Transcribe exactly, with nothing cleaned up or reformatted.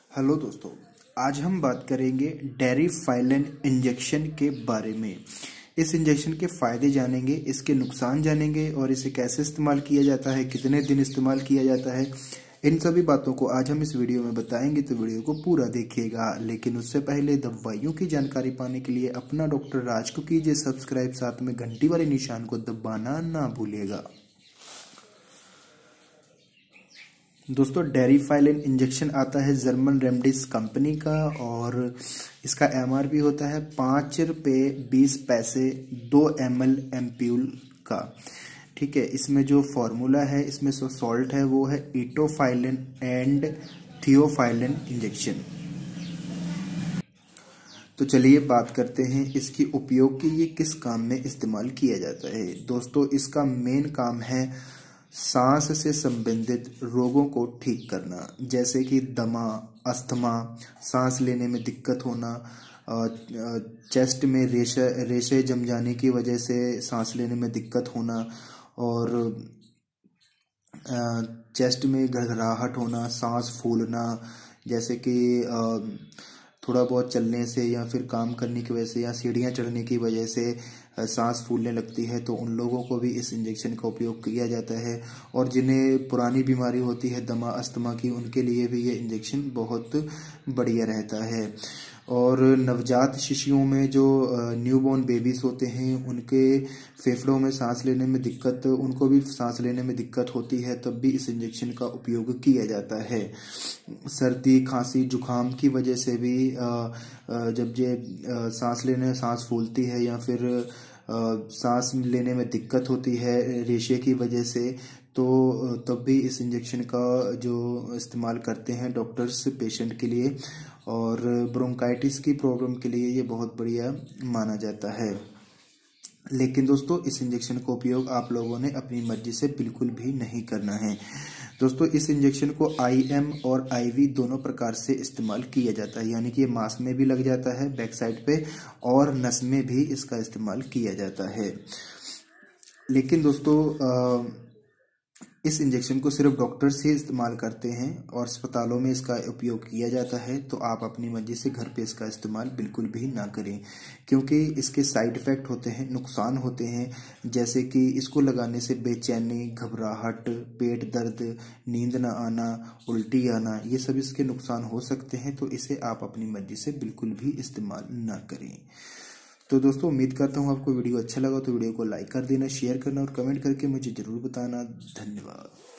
Hello दोस्तों, आज हम बात करेंगे डेरिफाइलिन इंजेक्शन के बारे में। इस इंजेक्शन के फायदे जानेंगे, इसके नुकसान जानेंगे और इसे कैसे इस्तेमाल किया जाता है, कितने दिन इस्तेमाल किया जाता है। इन सभी बातों को आज हम इस वीडियो में बताएंगे, तो वीडियो को पूरा देखिएगा। लेकिन उससे पहले दवाइयों की जानकारी पाने के लिए अपना डॉक्टर राज को कीजिए सब्सक्राइब, साथ में घंटी वाले निशान को दबाना ना भूलिएगा। दोस्तों, डेरिफाइलिन इंजेक्शन आता है जर्मन रेमडिस कंपनी का और इसका एमआरपी होता है पाँच रुपये बीस पैसे दो एम एल एम्प्यूल का। ठीक है, इसमें जो फॉर्मूला है, इसमें जो सॉल्ट है वो है इटोफाइलिन एंड थियोफाइलिन इंजेक्शन। तो चलिए बात करते हैं इसकी उपयोग की, ये किस काम में इस्तेमाल किया जाता है। दोस्तों, इसका मेन काम है सांस से संबंधित रोगों को ठीक करना, जैसे कि दमा, अस्थमा, सांस लेने में दिक्कत होना, चेस्ट में रेशे रेशे जम जाने की वजह से सांस लेने में दिक्कत होना और चेस्ट में घरघराहट होना, सांस फूलना, जैसे कि थोड़ा बहुत चलने से या फिर काम करने की वजह से या सीढ़ियाँ चढ़ने की वजह से सांस फूलने लगती है, तो उन लोगों को भी इस इंजेक्शन का उपयोग किया जाता है। और जिन्हें पुरानी बीमारी होती है दमा, अस्थमा की, उनके लिए भी ये इंजेक्शन बहुत बढ़िया रहता है। और नवजात शिशुओं में जो न्यूबॉर्न बेबीज होते हैं, उनके फेफड़ों में सांस लेने में दिक्कत, उनको भी सांस लेने में दिक्कत होती है, तब भी इस इंजेक्शन का उपयोग किया जाता है। सर्दी, खांसी, जुखाम की वजह से भी जब ये सांस लेने सांस फूलती है या फिर सांस लेने में दिक्कत होती है रेशे की वजह से, तो तब भी इस इंजेक्शन का जो इस्तेमाल करते हैं डॉक्टर्स पेशेंट के लिए। और ब्रोंकाइटिस की प्रॉब्लम के लिए ये बहुत बढ़िया माना जाता है। लेकिन दोस्तों, इस इंजेक्शन का उपयोग आप लोगों ने अपनी मर्जी से बिल्कुल भी नहीं करना है। दोस्तों, इस इंजेक्शन को आईएम और आईवी दोनों प्रकार से इस्तेमाल किया जाता है, यानी कि ये मांस में भी लग जाता है बैक साइड पे और नस में भी इसका इस्तेमाल किया जाता है। लेकिन दोस्तों, आ, इस इंजेक्शन को सिर्फ डॉक्टर्स ही इस्तेमाल करते हैं और अस्पतालों में इसका उपयोग किया जाता है, तो आप अपनी मर्जी से घर पे इसका इस्तेमाल बिल्कुल भी ना करें, क्योंकि इसके साइड इफ़ेक्ट होते हैं, नुकसान होते हैं, जैसे कि इसको लगाने से बेचैनी, घबराहट, पेट दर्द, नींद ना आना, उल्टी आना, ये सब इसके नुकसान हो सकते हैं। तो इसे आप अपनी मर्जी से बिल्कुल भी इस्तेमाल ना करें। तो दोस्तों, उम्मीद करता हूँ आपको वीडियो अच्छा लगा, तो वीडियो को लाइक कर देना, शेयर करना और कमेंट करके मुझे ज़रूर बताना। धन्यवाद।